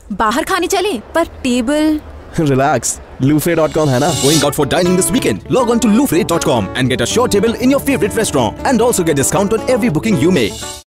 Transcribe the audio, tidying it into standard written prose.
बाहर खाने चले, पर टेबल। Relax, Lufre.com है ना? Going out for dining this weekend? Log on to Lufre.com and get a sure table in your favorite restaurant and also get discount on every booking you make.